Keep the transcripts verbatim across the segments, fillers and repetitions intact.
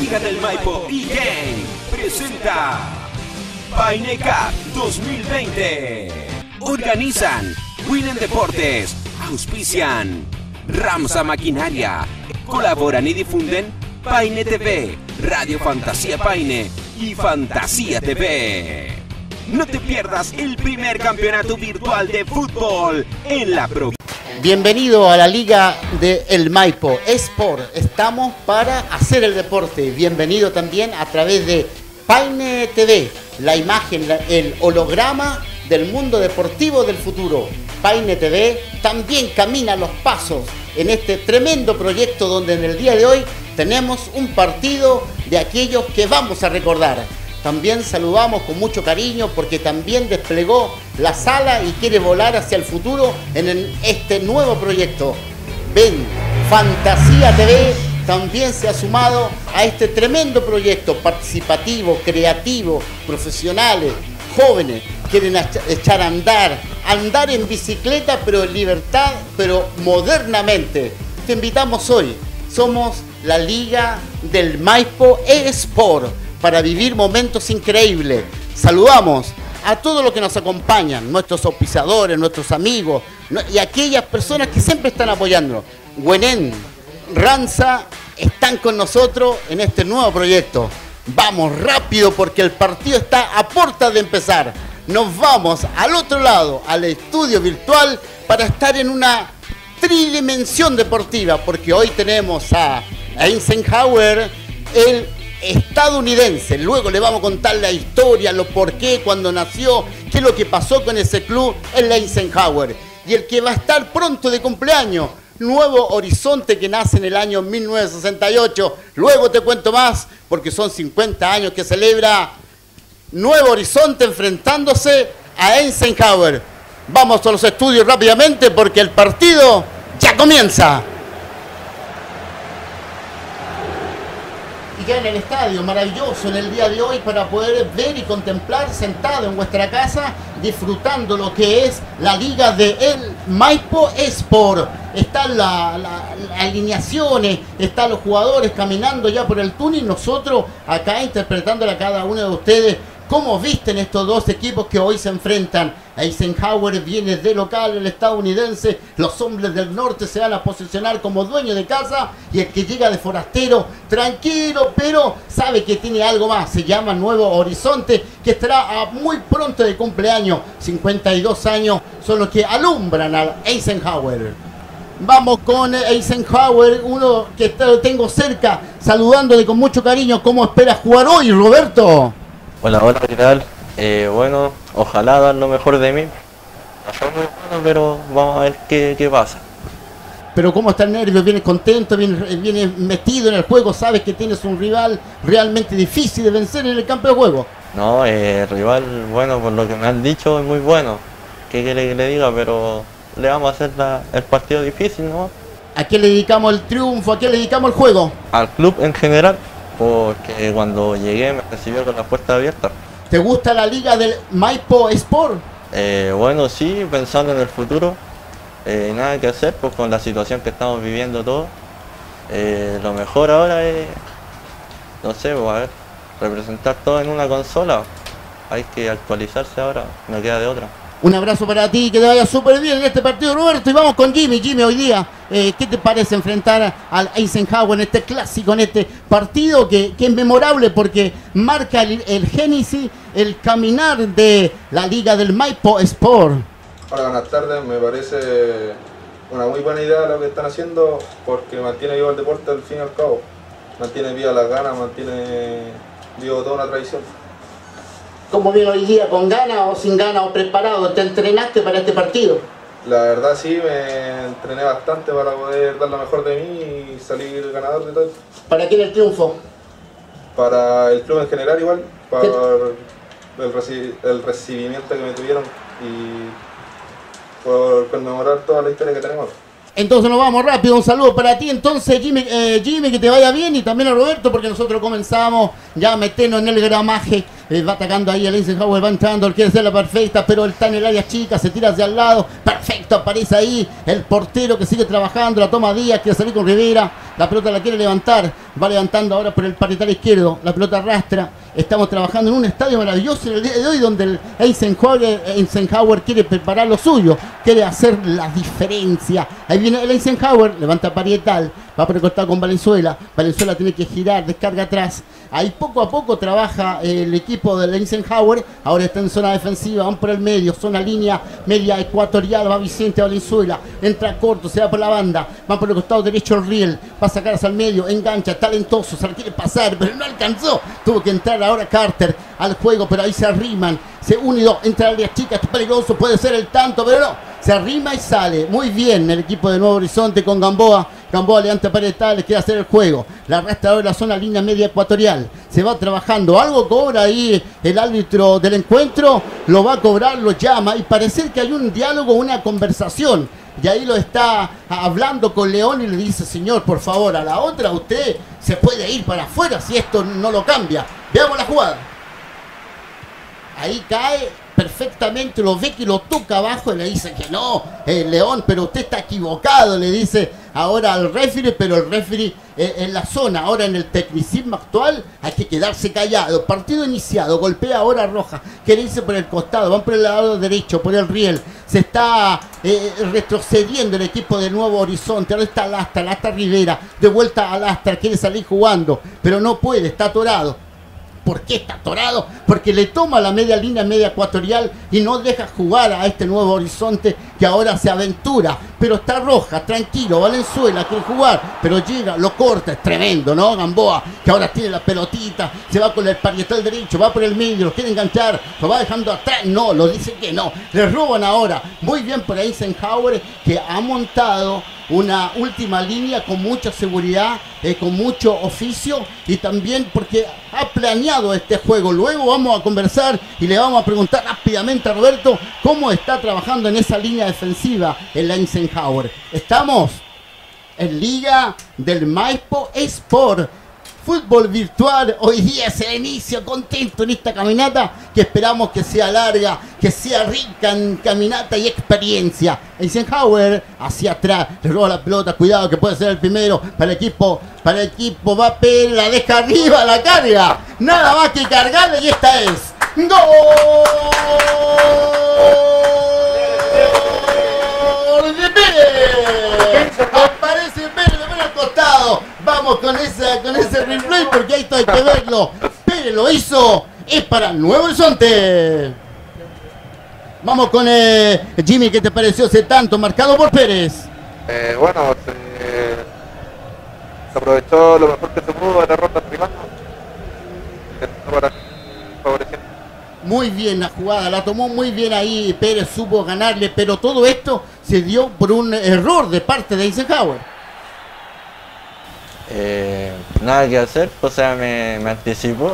Liga del Maipo e-Game presenta Paine Cup dos mil veinte. Organizan Winen Deportes, auspician Ramsa Maquinaria, colaboran y difunden Paine T V, Radio Fantasía Paine y Fantasía T V. No te pierdas el primer campeonato virtual de fútbol en la provincia. Bienvenido a la Liga de El Maipo Esport. Estamos para hacer el deporte. Bienvenido también a través de Paine T V, la imagen, el holograma del mundo deportivo del futuro. Paine T V también camina los pasos en este tremendo proyecto donde en el día de hoy tenemos un partido de aquellos que vamos a recordar. También saludamos con mucho cariño porque también desplegó la sala y quiere volar hacia el futuro en este nuevo proyecto. Ven, Fantasía T V también se ha sumado a este tremendo proyecto participativo, creativo, profesionales, jóvenes, quieren echar a andar, andar en bicicleta pero en libertad, pero modernamente. Te invitamos hoy, somos la Liga del Maipo Esport, para vivir momentos increíbles. Saludamos a todos los que nos acompañan, nuestros auspiciadores, nuestros amigos y aquellas personas que siempre están apoyándonos. Winen, Ramsa están con nosotros en este nuevo proyecto. Vamos rápido porque el partido está a puerta de empezar. Nos vamos al otro lado, al estudio virtual, para estar en una tridimensión deportiva, porque hoy tenemos a Eisenhower, el estadounidense. Luego le vamos a contar la historia, los por qué, cuando nació, qué es lo que pasó con ese club, el Eisenhower. Y el que va a estar pronto de cumpleaños, Nuevo Horizonte, que nace en el año mil novecientos sesenta y ocho. Luego te cuento más, porque son cincuenta años que celebra Nuevo Horizonte enfrentándose a Eisenhower. Vamos a los estudios rápidamente porque el partido ya comienza. Y ya en el estadio, maravilloso en el día de hoy para poder ver y contemplar sentado en vuestra casa, disfrutando lo que es la Liga de El Maipo Esport. Están las la, la alineaciones, están los jugadores caminando ya por el túnel, nosotros acá interpretándole a cada uno de ustedes cómo visten estos dos equipos que hoy se enfrentan. Eisenhower viene de local, el estadounidense. Los hombres del norte se van a posicionar como dueños de casa. Y el que llega de forastero, tranquilo, pero sabe que tiene algo más. Se llama Nuevo Horizonte, que estará muy pronto de cumpleaños. cincuenta y dos años son los que alumbran al Eisenhower. Vamos con Eisenhower, uno que tengo cerca, saludándole con mucho cariño. ¿Cómo espera jugar hoy, Roberto? Hola, hola, ¿qué tal? Eh, bueno, ojalá dar lo mejor de mí. No soy muy bueno, pero vamos a ver qué, qué pasa. Pero ¿cómo está el nervio? ¿Vienes contento? ¿Vienes, vienes metido en el juego? ¿Sabes que tienes un rival realmente difícil de vencer en el campo de juego? No, eh, el rival, bueno, por lo que me han dicho, es muy bueno. ¿Qué quiere que le diga? Pero le vamos a hacer la, el partido difícil, ¿no? ¿A qué le dedicamos el triunfo? ¿A qué le dedicamos el juego? Al club en general, porque cuando llegué me recibió con la puerta abierta. ¿Te gusta la Liga del Maipo Esport? Eh, bueno, sí, pensando en el futuro, eh, nada que hacer, pues con la situación que estamos viviendo todos. Eh, lo mejor ahora es, no sé, pues, a ver, representar todo en una consola. Hay que actualizarse ahora, no queda de otra. Un abrazo para ti, que te vaya súper bien en este partido, Roberto. Y vamos con Jimmy. Jimmy, hoy día, eh, ¿qué te parece enfrentar al Eisenhower en este clásico, en este partido que, que es memorable porque marca el, el génesis, el caminar de la Liga del Maipo Esport? Hola, buenas tardes. Me parece una muy buena idea lo que están haciendo porque mantiene vivo el deporte al fin y al cabo. Mantiene viva las ganas, mantiene vivo toda una tradición. ¿Cómo viene hoy día? ¿Con ganas o sin ganas o preparado? ¿Te entrenaste para este partido? La verdad sí, me entrené bastante para poder dar lo mejor de mí y salir ganador de todo. ¿Para quién el triunfo? Para el club en general igual, para el, reci el recibimiento que me tuvieron y por conmemorar toda la historia que tenemos. Entonces nos vamos rápido, un saludo para ti entonces Jimmy, eh, Jimmy, que te vaya bien, y también a Roberto, porque nosotros comenzamos ya a meternos en el gramaje. Eh, va atacando ahí el Eisenhower, va entrando, quiere hacer la perfecta, pero él está en el área chica, se tira hacia el lado, perfecto, aparece ahí el portero que sigue trabajando, la toma Díaz, quiere salir con Rivera, la pelota la quiere levantar, va levantando ahora por el parietal izquierdo, la pelota arrastra. Estamos trabajando en un estadio maravilloso en el día de hoy donde el Eisenhower, Eisenhower quiere preparar lo suyo, quiere hacer la diferencia. Ahí viene el Eisenhower, levanta parietal, va por el costado con Valenzuela. Valenzuela tiene que girar, descarga atrás. Ahí poco a poco trabaja el equipo del Eisenhower. Ahora está en zona defensiva, van por el medio, zona línea media ecuatorial. Va Vicente Valenzuela, entra corto, se va por la banda, va por el costado derecho el Riel, va a sacar hacia el medio, engancha, talentoso, se lo quiere pasar, pero no alcanzó. Tuvo que entrar ahora Carter al juego, pero ahí se arriman, se unido, entra al área chica, es peligroso, puede ser el tanto, pero no, se arrima y sale. Muy bien el equipo de Nuevo Horizonte con Gamboa. Gamboa levanta parietal, le quiere hacer el juego, la arrastra ahora la zona línea media ecuatorial, se va trabajando, algo cobra ahí el árbitro del encuentro, lo va a cobrar, lo llama y parece que hay un diálogo, una conversación. Y ahí lo está hablando con León y le dice: señor, por favor, a la otra usted se puede ir para afuera si esto no lo cambia. Veamos la jugada. Ahí cae perfectamente, lo ve que lo toca abajo y le dice que no, eh, León, pero usted está equivocado, le dice ahora al referee, pero el referee eh, en la zona, ahora en el tecnicismo actual, hay que quedarse callado. Partido iniciado, golpea ahora Roja, quiere irse por el costado, van por el lado derecho, por el riel, se está eh, retrocediendo el equipo de Nuevo Horizonte, ahora está Lastra, Lastra Rivera, de vuelta a Lastra, quiere salir jugando, pero no puede, está atorado. ¿Por qué está atorado? Porque le toma la media línea media ecuatorial y no deja jugar a este Nuevo Horizonte que ahora se aventura. Pero está Roja, tranquilo, Valenzuela quiere jugar, pero llega, lo corta, es tremendo, ¿no? Gamboa, que ahora tiene la pelotita, se va con el parietal derecho, va por el medio, lo quiere enganchar, lo va dejando atrás, no, lo dice que no, le roban ahora. Muy bien por Eisenhower, que ha montado una última línea con mucha seguridad, eh, con mucho oficio y también porque ha planeado este juego. Luego vamos a conversar y le vamos a preguntar rápidamente a Roberto cómo está trabajando en esa línea defensiva el Eisenhower. Estamos en Liga del Maipo Sport. Fútbol virtual, hoy día se inicia contento en esta caminata que esperamos que sea larga, que sea rica en caminata y experiencia. Eisenhower hacia atrás, le roba la pelota, cuidado que puede ser el primero para el equipo, para el equipo, va a Pérez, la deja arriba, la carga, nada más que cargarle y esta es ¡gol! ¡De Pérez! Aparece Pérez, lo ven al costado. Vamos con esa, con ese replay porque ahí hay que verlo. Pérez lo hizo, es para Nuevo Horizonte. Vamos con eh, Jimmy, ¿qué te pareció ese tanto marcado por Pérez? Eh, bueno, se, se aprovechó lo mejor que se pudo de la ronda privada para favorecer. Muy bien la jugada, la tomó muy bien ahí, Pérez supo ganarle, pero todo esto se dio por un error de parte de Eisenhower. Eh, nada que hacer, o sea, me, me anticipó.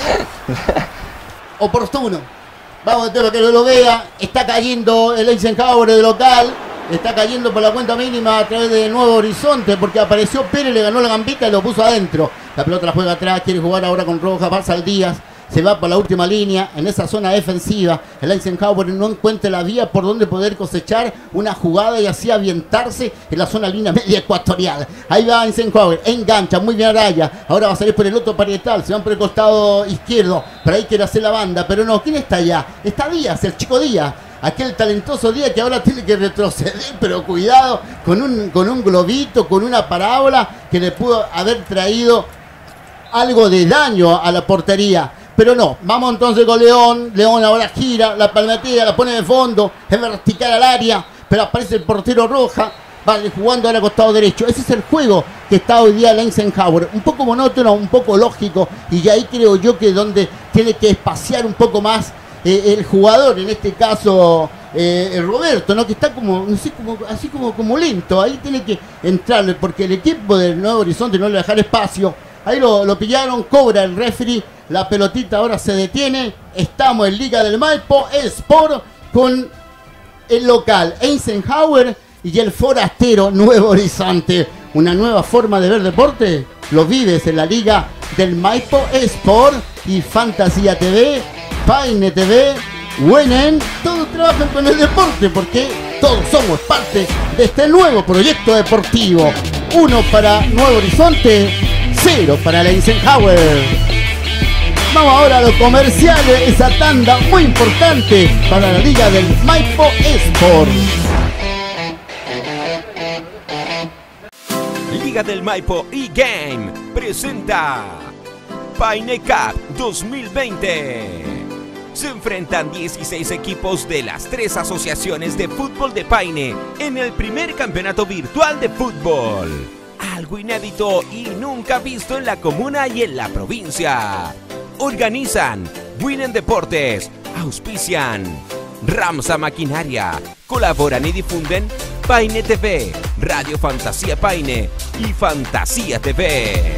Oportuno. Vamos a que lo vea. Está cayendo el Eisenhower de local. Está cayendo por la cuenta mínima a través de Nuevo Horizonte porque apareció Pérez, le ganó la gambita y lo puso adentro. La pelota la juega atrás, quiere jugar ahora con Roja, pasa al Díaz. Se va por la última línea, en esa zona defensiva. El Eisenhower no encuentra la vía por donde poder cosechar una jugada y así avientarse en la zona línea media ecuatorial. Ahí va Eisenhower, engancha, muy bien Araya. Ahora va a salir por el otro parietal, se van por el costado izquierdo. Por ahí quiere hacer la banda, pero no, ¿quién está allá? Está Díaz, el chico Díaz. Aquel talentoso Díaz que ahora tiene que retroceder, pero cuidado, con un, con un globito, con una parábola que le pudo haber traído algo de daño a la portería. Pero no, vamos entonces con León. León ahora gira, la palmetilla, la pone de fondo, es vertical al área, pero aparece el portero Roja, va jugando ahora al costado derecho. Ese es el juego que está hoy día el Eisenhower. Un poco monótono, un poco lógico, y ahí creo yo que donde tiene que espaciar un poco más eh, el jugador, en este caso eh, Roberto, ¿no? Que está como, no sé, como, así como, como lento. Ahí tiene que entrarle, porque el equipo del Nuevo Horizonte no le va a dejar espacio. Ahí lo, lo pillaron, cobra el referee. La pelotita ahora se detiene. Estamos en Liga del Maipo Sport con el local Eisenhower y el forastero Nuevo Horizonte. Una nueva forma de ver deporte. Lo vives en la Liga del Maipo Sport y Fantasía T V, Paine T V, Wenen. Todos trabajan con el deporte porque todos somos parte de este nuevo proyecto deportivo. Uno para Nuevo Horizonte, cero para la Eisenhower. Vamos ahora a los comerciales, esa tanda muy importante para la liga del Maipo Sport. Liga del Maipo eGame presenta Paine Cup dos mil veinte. Se enfrentan dieciséis equipos de las tres asociaciones de fútbol de Paine en el primer campeonato virtual de fútbol. Algo inédito y nunca visto en la comuna y en la provincia. Organizan Winen Deportes, auspician Ramsa Maquinaria, colaboran y difunden Paine T V, Radio Fantasía Paine y Fantasía T V.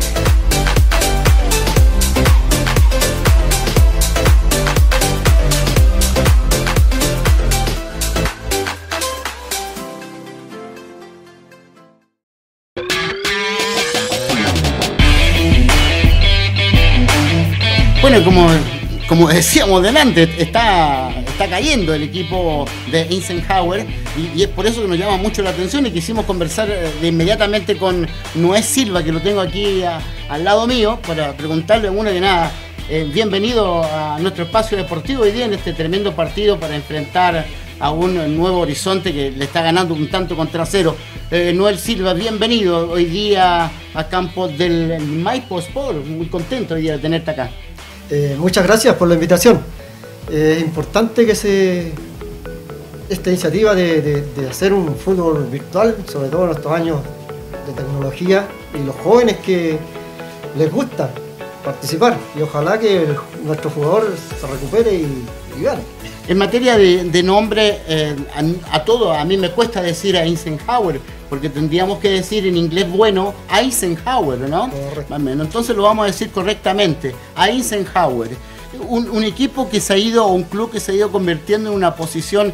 Bueno, como, como decíamos delante, está, está cayendo el equipo de Eisenhower y, y es por eso que nos llama mucho la atención y quisimos conversar de inmediatamente con Noé Silva, que lo tengo aquí a, al lado mío, para preguntarle una que nada. Eh, bienvenido a nuestro espacio deportivo hoy día en este tremendo partido para enfrentar a un nuevo Horizonte que le está ganando un tanto contra cero. Eh, Noel Silva, bienvenido hoy día a campo del Maipo Sport. Muy contento hoy día de tenerte acá. Eh, muchas gracias por la invitación. Eh, es importante que se esta iniciativa de, de, de hacer un fútbol virtual, sobre todo en estos años de tecnología, y los jóvenes que les gusta participar, y ojalá que el, nuestro jugador se recupere y, y gane. En materia de, de nombre, eh, a, a todo, a mí me cuesta decir a Eisenhower, porque tendríamos que decir en inglés bueno Eisenhower, ¿no? Correcto. Entonces lo vamos a decir correctamente, Eisenhower. Un, un equipo que se ha ido, un club que se ha ido convirtiendo en una posición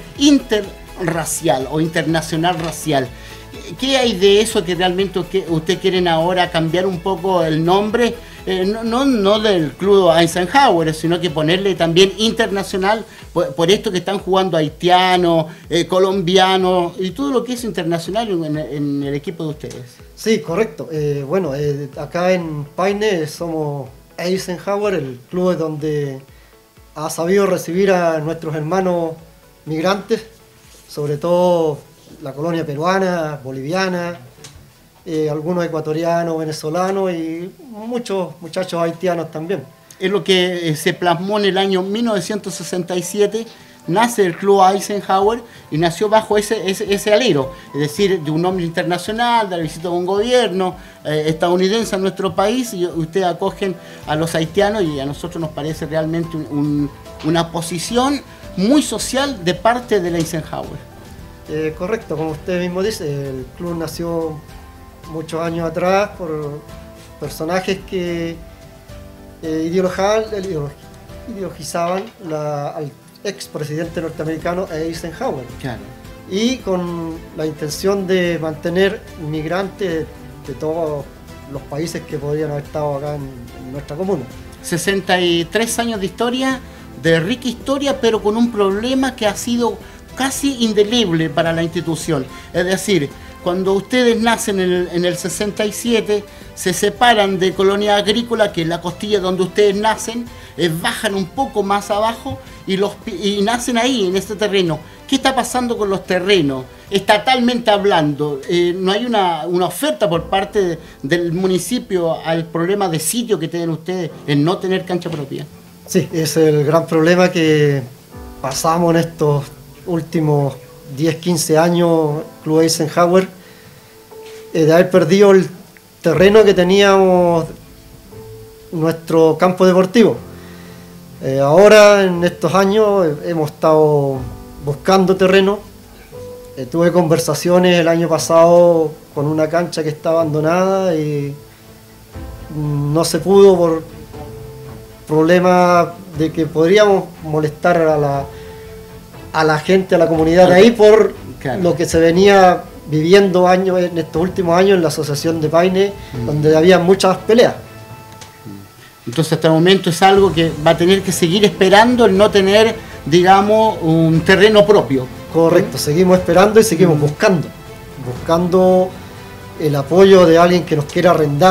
interracial o internacional racial. ¿Qué hay de eso que realmente ustedes quieren ahora cambiar un poco el nombre? Eh, no, no, no del club Eisenhower, sino que ponerle también internacional por, por esto que están jugando haitianos, eh, colombianos y todo lo que es internacional en, en el equipo de ustedes. Sí, correcto. Eh, bueno, eh, acá en Paine somos Eisenhower, el club donde ha sabido recibir a nuestros hermanos migrantes, sobre todo la colonia peruana, boliviana, eh, algunos ecuatorianos, venezolanos y muchos muchachos haitianos también. Es lo que eh, se plasmó en el año mil novecientos sesenta y siete, nace el club Eisenhower y nació bajo ese, ese, ese alero, es decir, de un nombre internacional, de la visita de un gobierno eh, estadounidense a nuestro país, y ustedes acogen a los haitianos y a nosotros nos parece realmente un, un, una posición muy social de parte de la Eisenhower. Eh, correcto, como usted mismo dice, el club nació muchos años atrás por personajes que eh, ideologizaban, ideologizaban la, al expresidente norteamericano Eisenhower. Claro. Y con la intención de mantener migrantes de todos los países que podrían haber estado acá en, en nuestra comuna. sesenta y tres años de historia, de rica historia, pero con un problema que ha sido casi indeleble para la institución. Es decir, cuando ustedes nacen en el, en el sesenta y siete, se separan de Colonia Agrícola, que es la costilla donde ustedes nacen, eh, bajan un poco más abajo y, los, y nacen ahí, en este terreno. ¿Qué está pasando con los terrenos? Estatalmente hablando, eh, ¿no hay una, una oferta por parte de, del municipio al problema de sitio que tienen ustedes en no tener cancha propia? Sí, es el gran problema que pasamos en estos últimos diez, quince años, Club Eisenhower, eh, de haber perdido el terreno que teníamos, nuestro campo deportivo. Eh, ahora, en estos años, eh, hemos estado buscando terreno. Eh, tuve conversaciones el año pasado con una cancha que está abandonada y no se pudo por problemas de que podríamos molestar a la a la gente, a la comunidad de ahí por claro. lo que se venía viviendo años, en estos últimos años en la asociación de Paine, mm. donde había muchas peleas. Entonces hasta el momento es algo que va a tener que seguir esperando el no tener, digamos, un terreno propio. Correcto, ¿sí? Seguimos esperando y seguimos mm. buscando, buscando el apoyo de alguien que nos quiera arrendar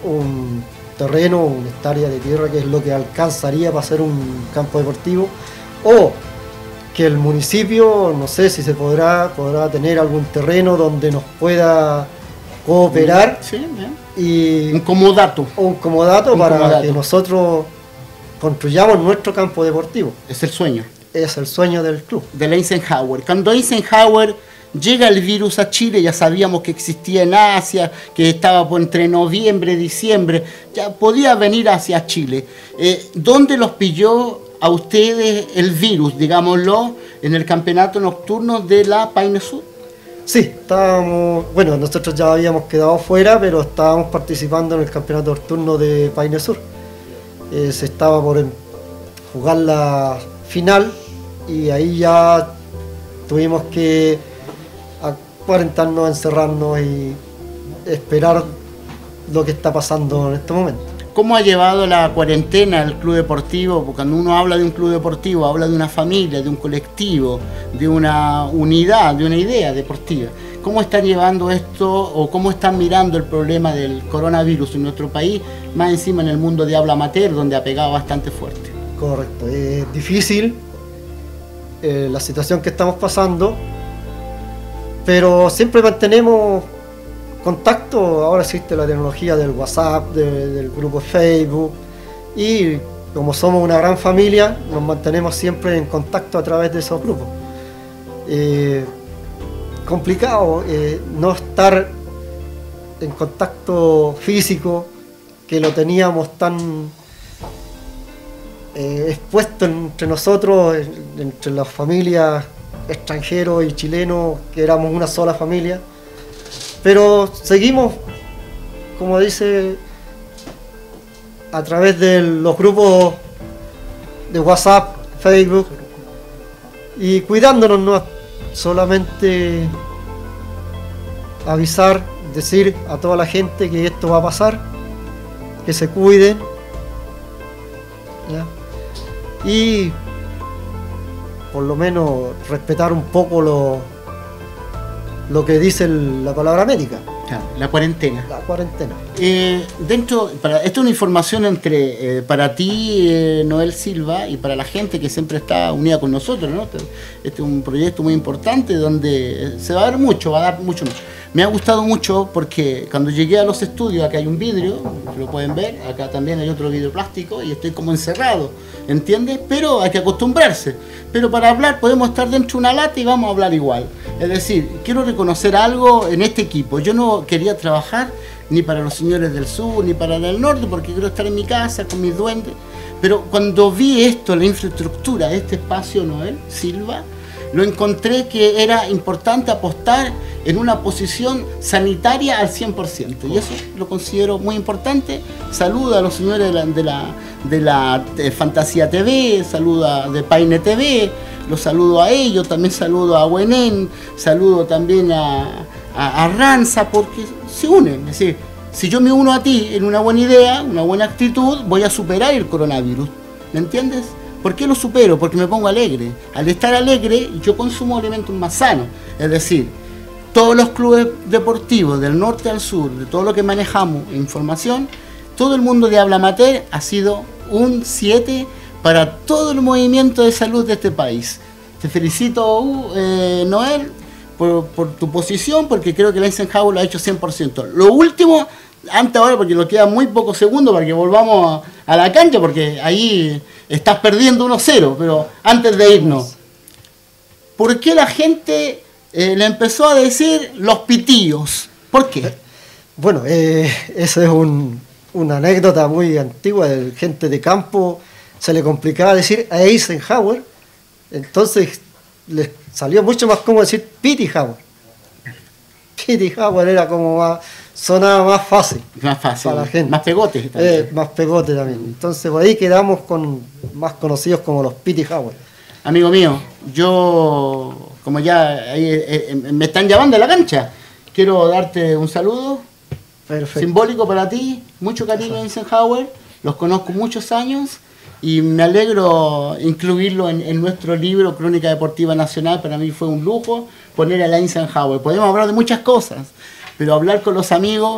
un terreno, una hectárea de tierra, que es lo que alcanzaría para hacer un campo deportivo, o que el municipio, no sé si se podrá, podrá tener algún terreno donde nos pueda cooperar, Sí, bien. y Un comodato. un comodato Un para comodato. que nosotros construyamos nuestro campo deportivo. Es el sueño Es el sueño del club. de Eisenhower. Cuando Eisenhower llega el virus a Chile, ya sabíamos que existía en Asia, que estaba por entre noviembre y diciembre, ya podía venir hacia Chile. Eh, ¿Dónde los pilló a ustedes el virus, digámoslo, en el campeonato nocturno de la Paine Sur? Sí, estábamos, bueno, nosotros ya habíamos quedado fuera, pero estábamos participando en el campeonato nocturno de Paine Sur. Eh, se estaba por em- jugar la final y ahí ya tuvimos que cuarentarnos, encerrarnos y esperar lo que está pasando en este momento. ¿Cómo ha llevado la cuarentena el club deportivo? Porque cuando uno habla de un club deportivo, habla de una familia, de un colectivo, de una unidad, de una idea deportiva. ¿Cómo están llevando esto o cómo están mirando el problema del coronavirus en nuestro país, más encima en el mundo de habla amateur, donde ha pegado bastante fuerte? Correcto, es difícil eh, la situación que estamos pasando, pero siempre mantenemos contacto. Ahora existe la tecnología del WhatsApp, de- del grupo Facebook, y como somos una gran familia, nos mantenemos siempre en contacto a través de esos grupos. Eh, complicado eh, no estar en contacto físico, que lo teníamos tan eh, expuesto entre nosotros, en- entre las familias extranjeros y chilenos, que éramos una sola familia. Pero seguimos, como dice, a través de los grupos de WhatsApp, Facebook, y cuidándonos, no solamente avisar, decir a toda la gente que esto va a pasar, que se cuiden, ¿ya? Y por lo menos respetar un poco lo, lo que dice el- la palabra médica, Claro, la cuarentena. la cuarentena. Eh, dentro, para, esto es una información entre eh, para ti, eh, Noel Silva, y para la gente que siempre está unida con nosotros, ¿no? Este, este es un proyecto muy importante donde se va a dar mucho, va a dar mucho. Me ha gustado mucho porque cuando llegué a los estudios, acá hay un vidrio, lo pueden ver, acá también hay otro vidrio plástico y estoy como encerrado, ¿entiendes? Pero hay que acostumbrarse. Pero para hablar podemos estar dentro de una lata y vamos a hablar igual. Es decir, quiero reconocer algo en este equipo. Yo no quería trabajar ni para los señores del sur ni para el norte porque quiero estar en mi casa con mis duendes. Pero cuando vi esto, la infraestructura de este espacio, Noel Silva, lo encontré que era importante apostar en una posición sanitaria al cien por ciento. Y eso lo considero muy importante. Saludo a los señores de la, de la, de la eh, Fantasía T V, saludo a de Paine T V, los saludo a ellos, también saludo a Buenen, saludo también a, a, a Ranza, porque se unen. Es decir, si yo me uno a ti en una buena idea, una buena actitud, voy a superar el coronavirus. ¿Me entiendes? ¿Por qué lo supero? Porque me pongo alegre. Al estar alegre, yo consumo alimentos más sanos. Es decir, todos los clubes deportivos del norte al sur, de todo lo que manejamos, información, todo el mundo de habla amateur ha sido un siete para todo el movimiento de salud de este país. Te felicito, uh, eh, Noel, por, por tu posición, porque creo que el Eisenhower lo ha hecho cien por ciento. Lo último, antes ahora, porque nos quedan muy pocos segundos para que volvamos a, a la cancha, porque ahí estás perdiendo uno cero, pero antes de irnos, ¿por qué la gente eh, le empezó a decir los pitillos? ¿Por qué? Bueno, eh, esa es un- una anécdota muy antigua de gente de campo. Se le complicaba decir a Eisenhower, entonces les salió mucho más cómodo decir Pityhauer. Pityhauer era como más, sonaba más fácil Más fácil, para la gente. más pegotes también. Eh, más pegote también. Entonces por ahí quedamos con más conocidos como los Pityhauer. Amigo mío, yo, como ya ahí, eh, eh, me están llamando a la cancha, quiero darte un saludo Perfecto. simbólico para ti, mucho cariño a Eisenhower, los conozco muchos años y me alegro incluirlo en, en nuestro libro Crónica Deportiva Nacional. Para mí fue un lujo poner a la Eisenhower. Podemos hablar de muchas cosas, pero hablar con los amigos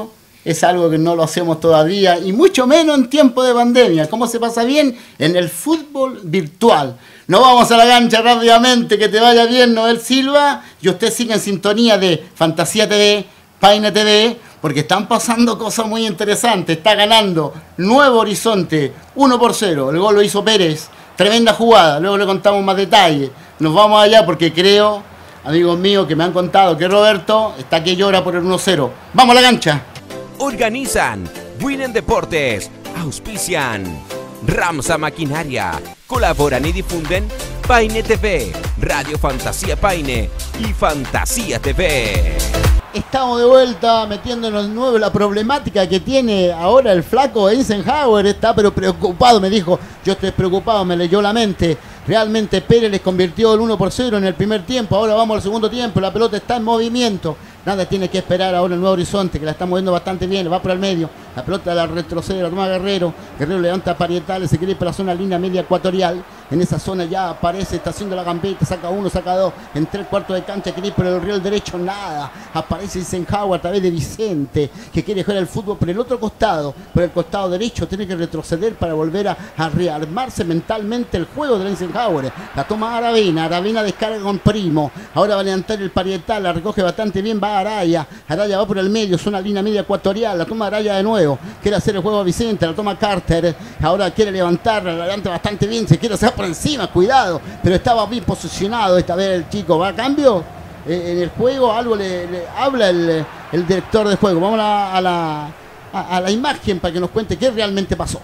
Es algo que no lo hacemos todavía, y mucho menos en tiempo de pandemia. ¿Cómo se pasa bien? En el fútbol virtual. Nos vamos a la cancha rápidamente, que te vaya bien, Noel Silva, y usted sigue en sintonía de Fantasía T V, Paine T V, porque están pasando cosas muy interesantes. Está ganando Nuevo Horizonte uno por cero, el gol lo hizo Pérez, tremenda jugada, luego le contamos más detalles. Nos vamos allá porque creo, amigos míos, que me han contado que Roberto está que llora por el uno cero. ¡Vamos a la cancha! Organizan Win Deportes, auspician Ramsa Maquinaria, colaboran y difunden Paine T V, Radio Fantasía Paine y Fantasía T V. Estamos de vuelta metiéndonos de nuevo en la problemática que tiene ahora el flaco Eisenhower. Está pero preocupado, me dijo, yo estoy preocupado, me leyó la mente. Realmente Pérez les convirtió el uno por cero en el primer tiempo, ahora vamos al segundo tiempo, la pelota está en movimiento. Nada tiene que esperar ahora el Nuevo Horizonte, que la está moviendo bastante bien, va por el medio, la pelota la retrocede, la toma Guerrero, Guerrero levanta Parietales, se quiere ir por la zona línea media ecuatorial, en esa zona ya aparece, está haciendo la gambeta, saca uno, saca dos, en tres cuartos de cancha, quiere ir por el riel derecho, nada, aparece Eisenhower a través de Vicente, que quiere jugar el fútbol por el otro costado, por el costado derecho, tiene que retroceder para volver a, a rearmarse mentalmente el juego de Eisenhower, la toma Aravena, Aravena descarga con Primo, ahora va a levantar el Parietal, la recoge bastante bien, va Araya, Araya va por el medio, zona línea media ecuatorial, la toma Araya de nuevo, quiere hacer el juego a Vicente, la toma Carter, ahora quiere levantarla, la levanta bastante bien, se quiere hacer por encima, cuidado, pero estaba bien posicionado esta vez el chico, va a cambio eh, en el juego, algo le, le habla el, el director de juego, vamos a la, a, la, a la imagen para que nos cuente qué realmente pasó.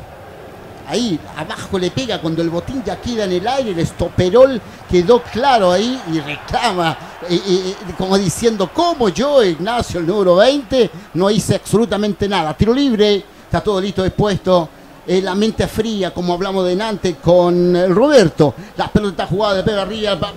Ahí abajo le pega cuando el botín ya queda en el aire, el estoperol quedó claro ahí y reclama, eh, eh, como diciendo, como yo, Ignacio, el número veinte, no hice absolutamente nada. Tiro libre, está todo listo, dispuesto. Eh, la mente fría, como hablamos de Nantes con el Roberto. La pelota jugada, le pega arriba, va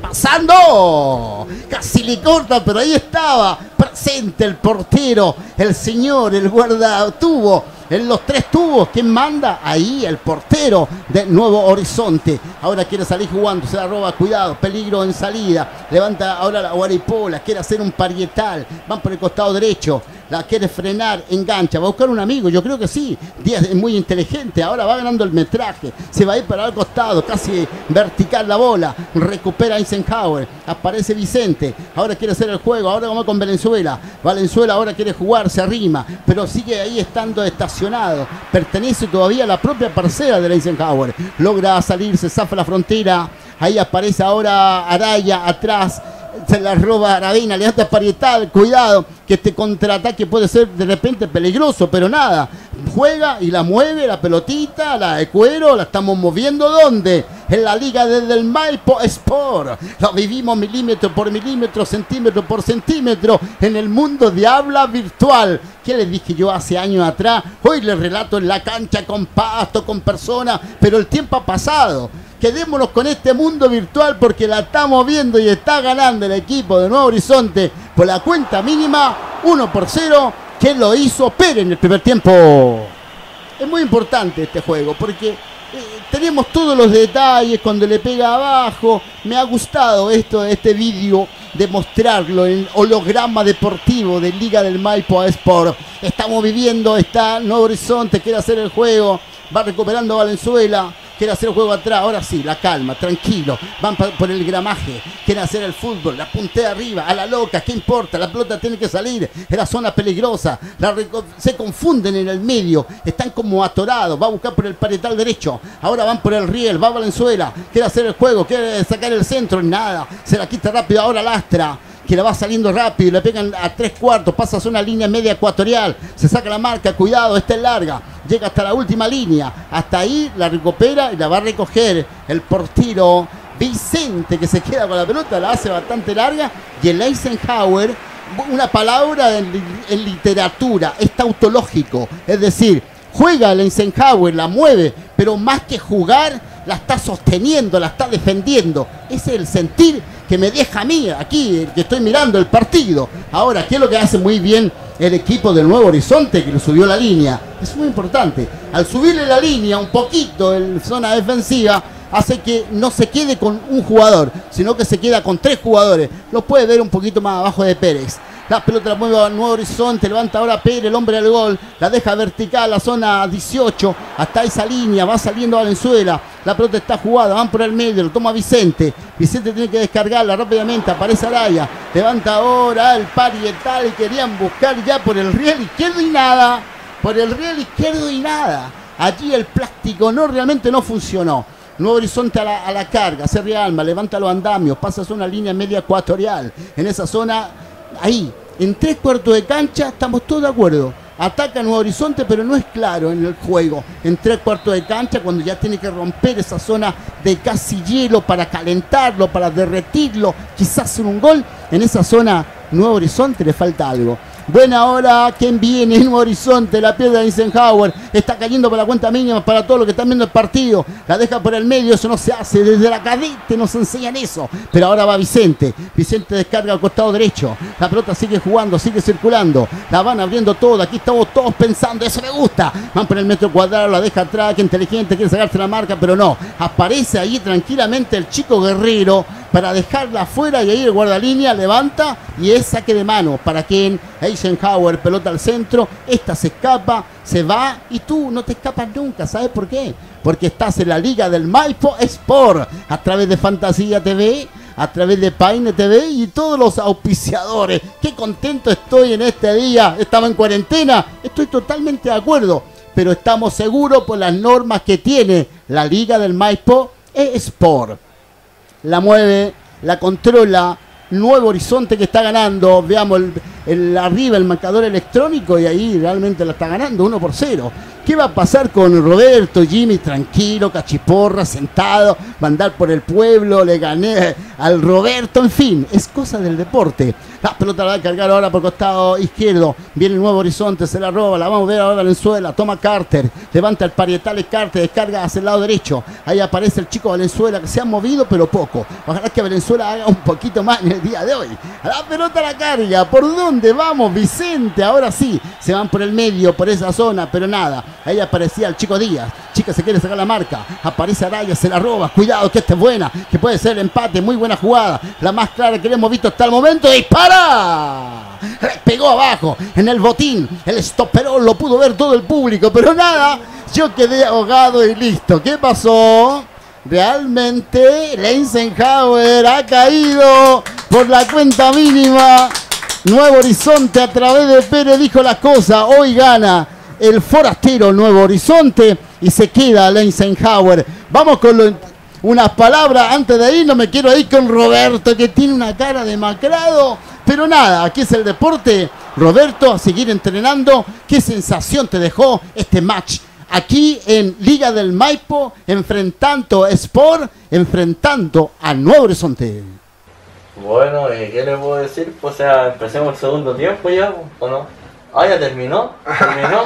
pasando. Casi le corta, pero ahí estaba, presente el portero, el señor, el guardatubo. En los tres tubos, ¿quién manda? Ahí el portero de Nuevo Horizonte. Ahora quiere salir jugando, se la roba, cuidado, peligro en salida. Levanta ahora la Guaripola, quiere hacer un parietal. Van por el costado derecho, la quiere frenar, engancha. Va a buscar un amigo, yo creo que sí. Díaz es muy inteligente, ahora va ganando el metraje. Se va a ir para el costado, casi vertical la bola. Recupera Eisenhower, aparece Vicente. Ahora quiere hacer el juego, ahora vamos con Valenzuela. Valenzuela ahora quiere jugar, se arrima, pero sigue ahí estando estacionado. Pertenece todavía a la propia parcela de Eisenhower. Logra salir, se zafa la frontera. Ahí aparece ahora Araya atrás. Se la roba Aravena, le da Parietal. Cuidado, que este contraataque puede ser de repente peligroso, pero nada. Juega y la mueve, la pelotita, la de cuero, la estamos moviendo. ¿Dónde? En la liga desde el Maipo Sport. Lo vivimos milímetro por milímetro, centímetro por centímetro, en el mundo de habla virtual. ¿Qué les dije yo hace años atrás? Hoy les relato en la cancha, con pasto, con personas, pero el tiempo ha pasado. Quedémonos con este mundo virtual porque la estamos viendo y está ganando el equipo de Nuevo Horizonte por la cuenta mínima uno por cero, que lo hizo Pérez en el primer tiempo. Es muy importante este juego porque eh, tenemos todos los detalles cuando le pega abajo. Me ha gustado esto, este vídeo, de mostrarlo en holograma deportivo de Liga del Maipo Sport. Estamos viviendo, está Nuevo Horizonte, quiere hacer el juego, va recuperando Valenzuela. Quiere hacer el juego atrás, ahora sí, la calma, tranquilo, van por el gramaje, quiere hacer el fútbol, la puntea arriba, a la loca, ¿qué importa? La pelota tiene que salir, es la zona peligrosa, la se confunden en el medio, están como atorados, va a buscar por el parietal derecho, ahora van por el riel, va Valenzuela, quiere hacer el juego, quiere sacar el centro, nada, se la quita rápido ahora Lastra, que la va saliendo rápido y le pegan a tres cuartos, pasa a zona línea media ecuatorial, se saca la marca, cuidado, esta es larga, llega hasta la última línea, hasta ahí la recupera y la va a recoger el portero Vicente, que se queda con la pelota, la hace bastante larga, y el Eisenhower, una palabra en, en literatura, es tautológico, es decir, juega el Eisenhower, la mueve, pero más que jugar, la está sosteniendo, la está defendiendo. Ese es el sentir que me deja a mí, aquí, que estoy mirando el partido. Ahora, ¿qué es lo que hace muy bien el equipo del Nuevo Horizonte, que le subió la línea? Es muy importante. Al subirle la línea un poquito en zona defensiva, hace que no se quede con un jugador, sino que se queda con tres jugadores. Lo puede ver un poquito más abajo de Pérez. La pelota la mueve a Nuevo Horizonte, levanta ahora Pérez, el hombre del gol, la deja vertical, la zona dieciocho, hasta esa línea, va saliendo Valenzuela, la pelota está jugada, van por el medio, lo toma Vicente, Vicente tiene que descargarla rápidamente, aparece Araya, levanta ahora el parietal, querían buscar ya por el riel izquierdo y nada, por el riel izquierdo y nada, allí el plástico no, realmente no funcionó. Nuevo Horizonte a la, a la carga, se realma, levanta los andamios, pasa a una línea media ecuatorial. En esa zona, ahí, en tres cuartos de cancha, estamos todos de acuerdo. Ataca Nuevo Horizonte, pero no es claro en el juego. En tres cuartos de cancha, cuando ya tiene que romper esa zona de casi hielo para calentarlo, para derretirlo, quizás hacer un gol. En esa zona, Nuevo Horizonte le falta algo. Buena hora, ¿quién viene? Nuevo Horizonte, la piedra de Eisenhower, está cayendo por la cuenta mínima para todos los que están viendo el partido, la deja por el medio, eso no se hace, desde la cadete nos enseñan eso, pero ahora va Vicente, Vicente descarga al costado derecho, la pelota sigue jugando, sigue circulando, la van abriendo toda, aquí estamos todos pensando, eso me gusta, van por el metro cuadrado, la deja atrás, que inteligente, quiere sacarse la marca, pero no, aparece ahí tranquilamente el chico Guerrero, para dejarla afuera y ahí el guardalínea levanta y es saque de mano para quien Eisenhower, pelota al centro, esta se escapa, se va y tú no te escapas nunca, ¿sabes por qué? Porque estás en la liga del Maipo Sport a través de Fantasía T V, a través de Paine T V y todos los auspiciadores. Qué contento estoy en este día, estaba en cuarentena, estoy totalmente de acuerdo, pero estamos seguros por las normas que tiene la liga del Maipo Sport. La mueve, la controla, Nuevo Horizonte que está ganando, veamos el, el arriba el marcador electrónico y ahí realmente la está ganando uno por cero. ¿Qué va a pasar con Roberto, Jimmy? Tranquilo, cachiporra, sentado, va a andar por el pueblo, le gané al Roberto, en fin, es cosa del deporte. La pelota la va a cargar ahora por costado izquierdo, viene el Nuevo Horizonte, se la roba, la vamos a ver ahora Valenzuela, toma Carter, levanta el parietal de Carter, descarga hacia el lado derecho, ahí aparece el chico Valenzuela que se ha movido pero poco, ojalá que Valenzuela haga un poquito más en el día de hoy. La pelota la carga, ¿por dónde vamos Vicente? Ahora sí, se van por el medio, por esa zona, pero nada. Ahí aparecía el chico Díaz, chica se quiere sacar la marca, aparece Araya, se la roba, cuidado que esta es buena, que puede ser el empate, muy buena jugada, la más clara que le hemos visto hasta el momento, dispara, le pegó abajo, en el botín, el estoperón lo pudo ver todo el público, pero nada, yo quedé ahogado y listo. ¿Qué pasó? Realmente Eisenhower ha caído por la cuenta mínima. Nuevo Horizonte a través de Pérez dijo las cosas, hoy gana el forastero Nuevo Horizonte y se queda Eisenhower. Vamos con lo, unas palabras antes de ir, no me quiero ir con Roberto que tiene una cara demacrado, pero nada, aquí es el deporte. Roberto, a seguir entrenando. ¿Qué sensación te dejó este match aquí en Liga del Maipo, enfrentando Sport, enfrentando a Nuevo Horizonte? Bueno, eh, ¿qué le puedo decir? Pues, o sea, empecemos el segundo tiempo ya, ¿o no? Ah, ya terminó, terminó.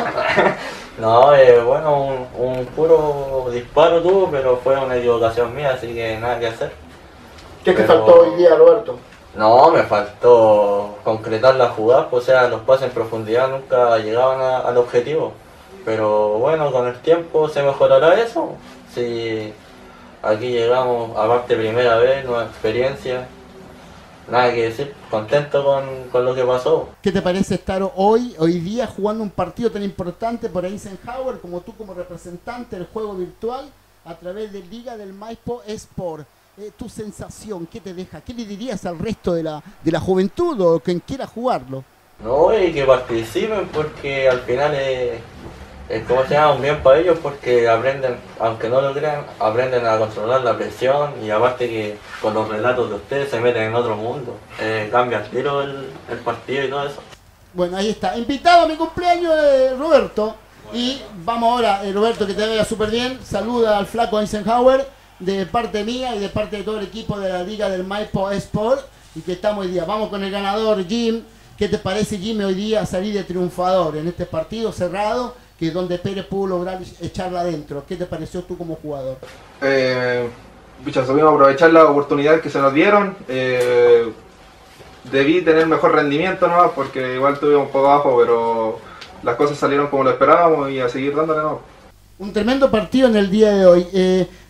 No, eh, bueno, un, un puro disparo tuvo, pero fue una equivocación mía, así que nada que hacer. ¿Qué te pero... faltó hoy día, Roberto? No, me faltó concretar la jugada, pues, o sea, los pases en profundidad nunca llegaban a, al objetivo. Pero bueno, con el tiempo se mejorará eso. Si aquí llegamos, aparte primera vez, nueva experiencia. Nada que decir, contento con, con lo que pasó. ¿Qué te parece estar hoy, hoy día jugando un partido tan importante por Eisenhower como tú como representante del juego virtual a través de Liga del Maipo Sport? Eh, tu sensación, ¿qué te deja? ¿Qué le dirías al resto de la, de la juventud o quien quiera jugarlo? No, y que participen porque al final es, es como se llama, un bien para ellos porque aprenden, aunque no lo crean, aprenden a controlar la presión y aparte que con los relatos de ustedes se meten en otro mundo, eh, cambia el tiro el, el partido y todo eso. Bueno, ahí está, invitado a mi cumpleaños eh, Roberto, y vamos ahora, eh, Roberto, que te vaya súper bien, saluda al flaco Eisenhower de parte mía y de parte de todo el equipo de la Liga del Maipo Sport y que estamos hoy día. Vamos con el ganador, Jim. ¿Qué te parece, Jim, hoy día salir de triunfador en este partido cerrado, que es donde Pérez pudo lograr echarla adentro? ¿Qué te pareció tú como jugador? Eh, bicho, supimos aprovechar la oportunidad que se nos dieron. Eh, debí tener mejor rendimiento, ¿no? Porque igual estuvimos un poco abajo, pero las cosas salieron como lo esperábamos y a seguir dándole, ¿no? Un tremendo partido en el día de hoy. Eh,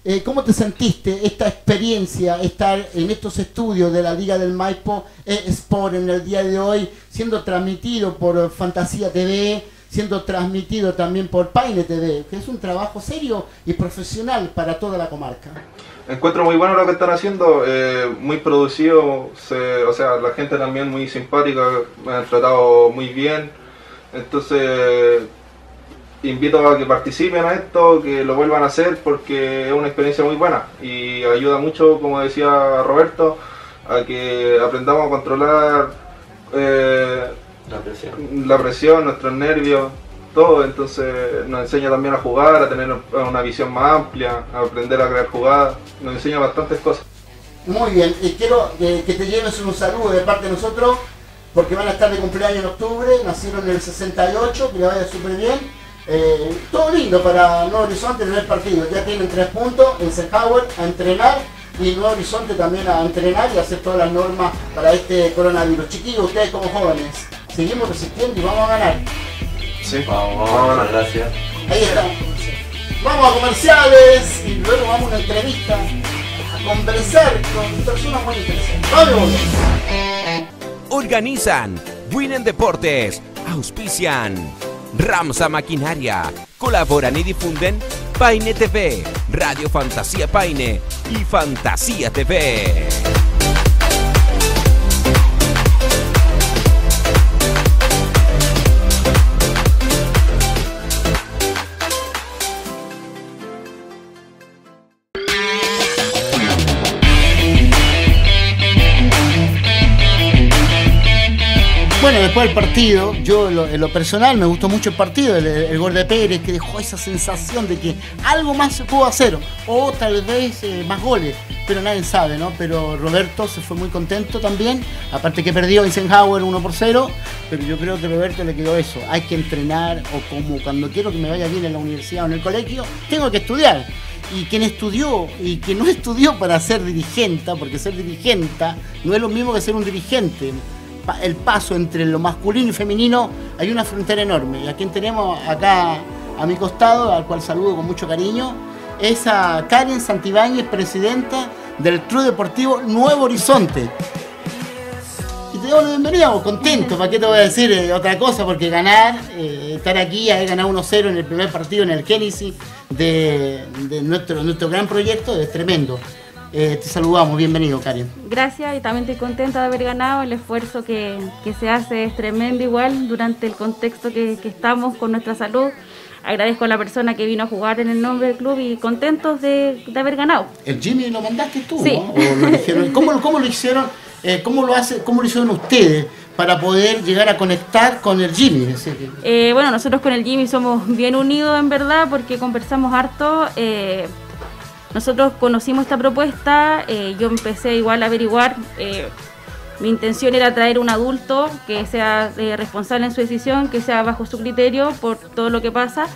Eh, ¿Cómo te sentiste esta experiencia, estar en estos estudios de la Liga del Maipo eSport en el día de hoy, siendo transmitido por Fantasía T V, siendo transmitido también por Paine T V, que es un trabajo serio y profesional para toda la comarca? Encuentro muy bueno lo que están haciendo, eh, muy producido, se, o sea, la gente también muy simpática, me han tratado muy bien, entonces invito a que participen a esto, que lo vuelvan a hacer porque es una experiencia muy buena y ayuda mucho, como decía Roberto, a que aprendamos a controlar eh, La presión. la presión, nuestros nervios, todo. Entonces nos enseña también a jugar, a tener una visión más amplia, a aprender a crear jugadas, nos enseña bastantes cosas. Muy bien, y quiero que, que te lleves un saludo de parte de nosotros, porque van a estar de cumpleaños en octubre, nacieron en el sesenta y ocho, que le vaya súper bien. Eh, todo lindo para Nuevo Horizonte en el partido, ya tienen tres puntos, Eisenhower a entrenar y Nuevo Horizonte también a entrenar y hacer todas las normas para este coronavirus. Chiquillos, ustedes como jóvenes, seguimos resistiendo y vamos a ganar. Sí, Vamos, vamos, muchas gracias. Ahí estamos. Vamos a comerciales y luego vamos a una entrevista a conversar con personas muy interesantes. ¡Vamos! Organizan Winen Deportes, auspician Ramsa Maquinaria, colaboran y difunden Paine T V, Radio Fantasía Paine y Fantasía T V. Bueno, después del partido, yo en lo, en lo personal me gustó mucho el partido, el, el gol de Pérez, que dejó esa sensación de que algo más se pudo hacer, o tal vez eh, más goles, pero nadie sabe, ¿no? Pero Roberto se fue muy contento también, aparte que perdió Eisenhower uno por cero, pero yo creo que a Roberto le quedó eso, hay que entrenar, o como cuando quiero que me vaya bien en la universidad o en el colegio, tengo que estudiar. Y quien estudió y quien no estudió para ser dirigente, porque ser dirigente no es lo mismo que ser un dirigente. El paso entre lo masculino y femenino, hay una frontera enorme. Y a quien tenemos acá a mi costado, al cual saludo con mucho cariño, es a Karen Santibáñez, presidenta del Club Deportivo Nuevo Horizonte. Y te doy la bienvenida, contento, ¿para qué te voy a decir eh, otra cosa? Porque ganar, eh, estar aquí, haber ganado uno cero en el primer partido en el Genesis de, de nuestro, nuestro gran proyecto, es tremendo. Eh, te saludamos, bienvenido, Karen. Gracias, y también estoy contenta de haber ganado. El esfuerzo que, que se hace es tremendo igual durante el contexto que, que estamos con nuestra salud. Agradezco a la persona que vino a jugar en el nombre del club y contentos de, de haber ganado. El Jimmy lo mandaste tú, sí. ¿no? ¿O lo eligieron? ¿Cómo, cómo lo hicieron? Eh, ¿Cómo lo hace? ¿Cómo lo hicieron ustedes para poder llegar a conectar con el Jimmy? Es decir, eh, bueno, nosotros con el Jimmy somos bien unidos en verdad porque conversamos harto. Eh, Nosotros conocimos esta propuesta, eh, yo empecé igual a averiguar, eh, mi intención era traer un adulto que sea eh, responsable en su decisión, que sea bajo su criterio por todo lo que pasa.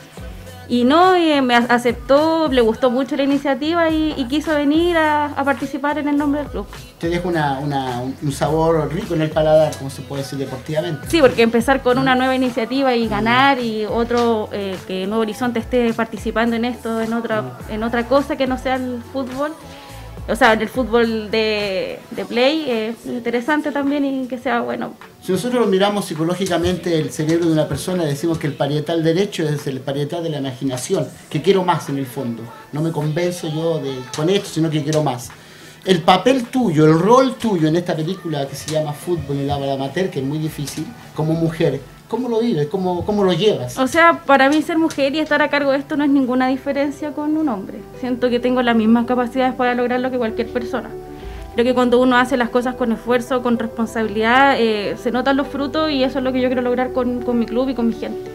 Y no, eh, me aceptó, le gustó mucho la iniciativa y, y quiso venir a, a participar en el nombre del club. Te deja una, una, un sabor rico en el paladar, como se puede decir deportivamente. Sí, porque empezar con una nueva iniciativa y ganar y otro, eh, que Nuevo Horizonte esté participando en esto, en otra, en otra cosa que no sea el fútbol, o sea, en el fútbol de, de play, es eh, interesante también y que sea bueno. Si nosotros miramos psicológicamente el cerebro de una persona, decimos que el parietal derecho es el parietal de la imaginación, que quiero más en el fondo. No me convenzo yo de, con esto, sino que quiero más. El papel tuyo, el rol tuyo en esta película que se llama Fútbol en la amateur, que es muy difícil, como mujer, ¿cómo lo vives? ¿Cómo, cómo lo llevas? O sea, para mí ser mujer y estar a cargo de esto no es ninguna diferencia con un hombre. Siento que tengo las mismas capacidades para lograrlo que cualquier persona. Creo que cuando uno hace las cosas con esfuerzo, con responsabilidad, eh, se notan los frutos y eso es lo que yo quiero lograr con, con mi club y con mi gente.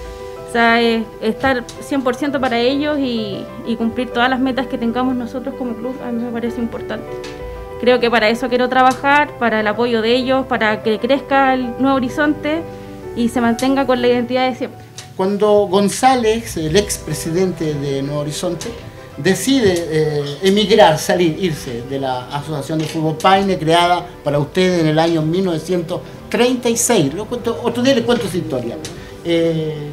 O sea, eh, estar cien por ciento para ellos y, y cumplir todas las metas que tengamos nosotros como club, a mí me parece importante. Creo que para eso quiero trabajar, para el apoyo de ellos, para que crezca el Nuevo Horizonte y se mantenga con la identidad de siempre. Cuando González, el expresidente de Nuevo Horizonte, decide eh, emigrar, salir, irse de la Asociación de Fútbol Paine, creada para ustedes en el año mil novecientos treinta y seis. Lo cuento, otro día les cuento esa historia. Eh,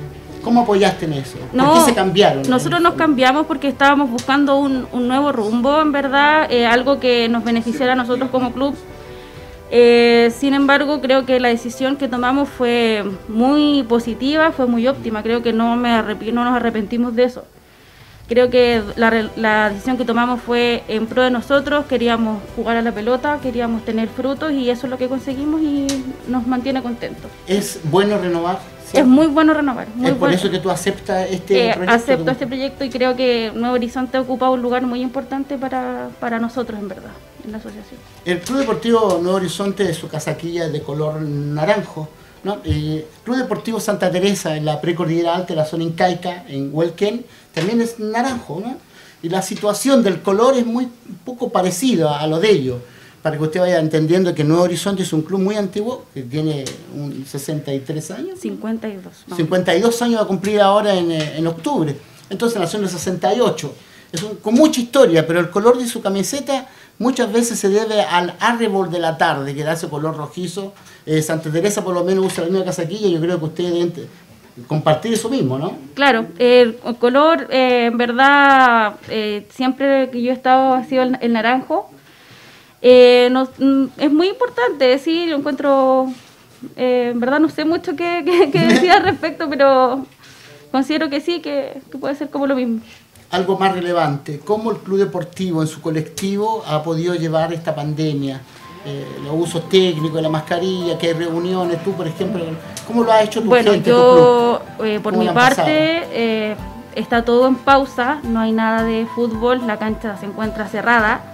¿Cómo apoyaste en eso? ¿Por No, qué se cambiaron? Nosotros nos cambiamos porque estábamos buscando un, un nuevo rumbo, en verdad, eh, algo que nos beneficiara a nosotros como club. Eh, sin embargo, creo que la decisión que tomamos fue muy positiva, fue muy óptima. Creo que no, me arrepi- no nos arrepentimos de eso. Creo que la, la decisión que tomamos fue en pro de nosotros, queríamos jugar a la pelota, queríamos tener frutos y eso es lo que conseguimos y nos mantiene contentos. ¿Es bueno renovar? ¿Sí? Es muy bueno renovar. Muy ¿Es por bueno. eso que tú aceptas este Eh, proyecto? acepto ¿Tú? este proyecto y creo que Nuevo Horizonte ocupa un lugar muy importante para, para nosotros, en verdad, en la asociación. El Club Deportivo Nuevo Horizonte, su casaquilla es de color naranjo, ¿no? Eh, Club Deportivo Santa Teresa, en la precordillera alta, en la zona incaica, en Huelquén, también es naranjo, ¿no? Y la situación del color es muy un poco parecida a lo de ellos, para que usted vaya entendiendo que Nuevo Horizonte es un club muy antiguo, que tiene un sesenta y tres años. cincuenta y dos. No. cincuenta y dos años va a cumplir ahora en, en octubre. Entonces nació en el sesenta y ocho. Es un, con mucha historia, pero el color de su camiseta muchas veces se debe al árbol de la tarde, que da ese color rojizo. Eh, Santa Teresa por lo menos usa la misma casaquilla, yo creo que ustedes deben compartir eso mismo, ¿no? Claro, el color, eh, en verdad, eh, siempre que yo he estado ha sido el, el naranjo. Eh, no, es muy importante, sí, lo encuentro, eh, en verdad no sé mucho qué, qué, qué decir al respecto, pero considero que sí, que, que puede ser como lo mismo. Algo más relevante, ¿cómo el Club Deportivo en su colectivo ha podido llevar esta pandemia? Eh, los usos técnicos, la mascarilla, que hay reuniones, tú por ejemplo, ¿cómo lo has hecho tu Bueno, gente, yo eh, por ¿Cómo mi lo han parte pasado? eh, está todo en pausa, no hay nada de fútbol, la cancha se encuentra cerrada.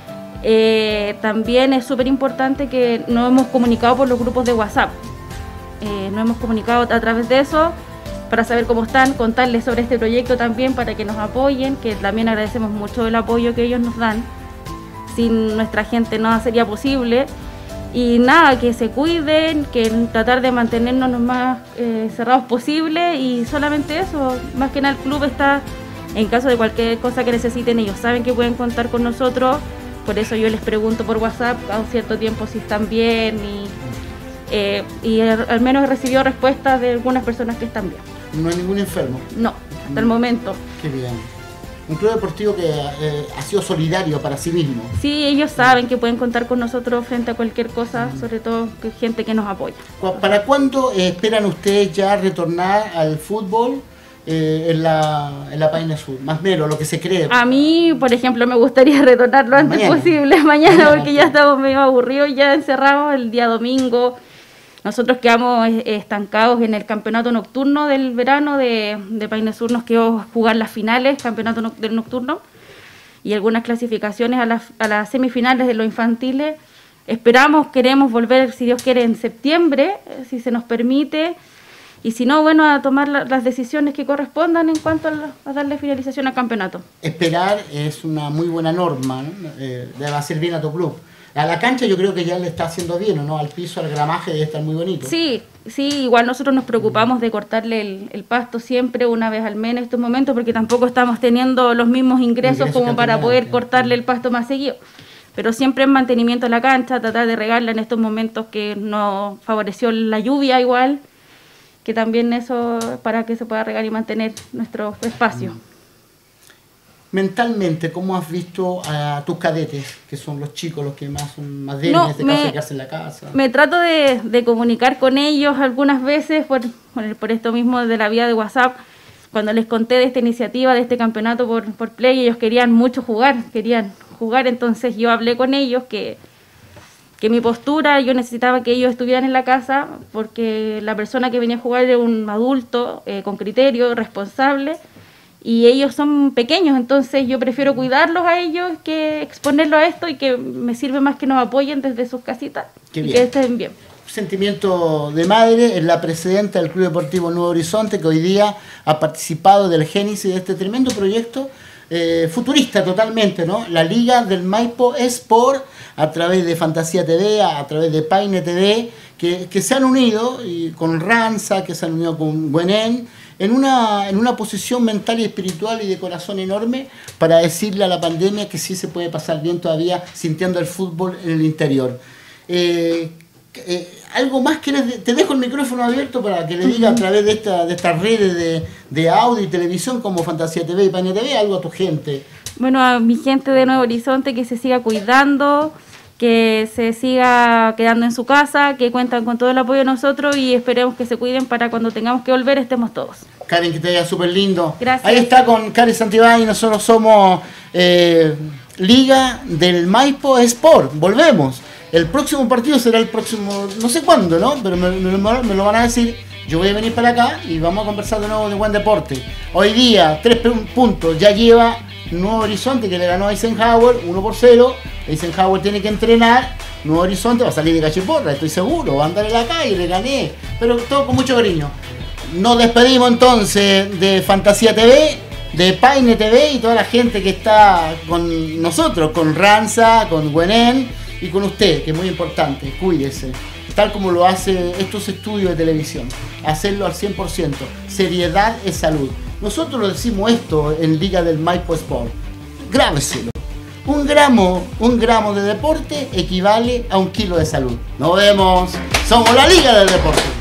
Eh, también es súper importante que nos hemos comunicado por los grupos de WhatsApp, eh, nos hemos comunicado a través de eso para saber cómo están, contarles sobre este proyecto también para que nos apoyen, que también agradecemos mucho el apoyo que ellos nos dan. Sin nuestra gente no sería posible. Y nada, que se cuiden, que tratar de mantenernos lo más eh, cerrados posible y solamente eso. Más que nada el club está, en caso de cualquier cosa que necesiten, ellos saben que pueden contar con nosotros. Por eso yo les pregunto por WhatsApp a un cierto tiempo si están bien y, eh, y al, al menos he recibido respuestas de algunas personas que están bien. No hay ningún enfermo. No, hasta el momento. Qué bien. Un club deportivo que eh, ha sido solidario para sí mismo. Sí, ellos saben que pueden contar con nosotros frente a cualquier cosa, sobre todo que gente que nos apoya. ¿Para cuándo eh, esperan ustedes ya retornar al fútbol eh, en la, en la Paine Sur? Más o menos, lo que se cree. A mí, por ejemplo, me gustaría retornar lo antes Mañana. posible, mañana, Mañana, porque sí. ya estamos medio aburridos, ya encerrados el día domingo. Nosotros quedamos eh, estancados en el campeonato nocturno del verano de, de Paine Sur, nos quedó jugar las finales, campeonato no, del nocturno, y algunas clasificaciones a las, a las semifinales de los infantiles. Esperamos, queremos volver, si Dios quiere, en septiembre, eh, si se nos permite, y si no, bueno, a tomar la, las decisiones que correspondan en cuanto a, la- a darle finalización al campeonato. Esperar es una muy buena norma, ¿no? Eh, le va a hacer bien a tu club. A la cancha yo creo que ya le está haciendo bien, ¿o no? Al piso, al gramaje debe estar muy bonito. Sí, sí, igual nosotros nos preocupamos de cortarle el, el pasto siempre una vez al mes en estos momentos porque tampoco estamos teniendo los mismos ingresos, Ingresos como que para tenían, poder sí. cortarle el pasto más seguido. Pero siempre en mantenimiento de la cancha, tratar de regarla en estos momentos que nos favoreció la lluvia igual, que también eso para que se pueda regar y mantener nuestro espacio. Mentalmente, ¿cómo has visto a tus cadetes, que son los chicos, los que más son más débiles No, en este me- caso, que quedarse en la casa? Me trato de, de comunicar con ellos algunas veces por, por, el- por esto mismo de la vía de WhatsApp. Cuando les conté de esta iniciativa, de este campeonato por, por Play, ellos querían mucho jugar, querían jugar, entonces yo hablé con ellos que, que mi postura, yo necesitaba que ellos estuvieran en la casa porque la persona que venía a jugar era un adulto eh, con criterio, responsable, y ellos son pequeños, entonces yo prefiero cuidarlos a ellos que exponerlos a esto y que me sirve más que nos apoyen desde sus casitas Qué y bien. que estén bien. Sentimiento de madre, es la presidenta del Club Deportivo Nuevo Horizonte, que hoy día ha participado del génesis de este tremendo proyecto, eh, futurista totalmente, ¿no? La Liga del Maipo Sport, a través de Fantasía T V, a, a través de Paine T V, que, que se han unido y con Ranza, que se han unido con Güenén, en una, en una posición mental y espiritual y de corazón enorme para decirle a la pandemia que sí se puede pasar bien todavía sintiendo el fútbol en el interior. Eh, Eh, algo más que les, te dejo el micrófono abierto para que le diga a través de, esta, de estas redes de, de audio y televisión como Fantasía T V y Paine T V algo a tu gente. Bueno, a mi gente de Nuevo Horizonte, que se siga cuidando, que se siga quedando en su casa, que cuentan con todo el apoyo de nosotros y esperemos que se cuiden para cuando tengamos que volver estemos todos. Karen, que te vea súper lindo. Gracias. Ahí está con Karen Santibáñez, nosotros somos eh, Liga del Maipo Sport. Volvemos. El próximo partido será el próximo, no sé cuándo, ¿no? Pero me, me, me lo van a decir. Yo voy a venir para acá y vamos a conversar de nuevo de buen deporte. Hoy día, tres puntos, ya lleva Nuevo Horizonte, que le ganó a Eisenhower, uno por cero. Eisenhower tiene que entrenar. Nuevo Horizonte va a salir de cachiporra, estoy seguro. Va a andar en la calle, le gané. Pero todo con mucho cariño. Nos despedimos entonces de Fantasía T V, de Paine T V y toda la gente que está con nosotros, con Ranza, con Gwenen y con usted, que es muy importante. Cuídese. Tal como lo hace estos estudios de televisión. Hacerlo al cien por ciento. Seriedad es salud. Nosotros lo decimos esto en Liga del Maipo Sport. Grábeselo. Un gramo, un gramo de deporte equivale a un kilo de salud. Nos vemos. Somos la Liga del Deporte.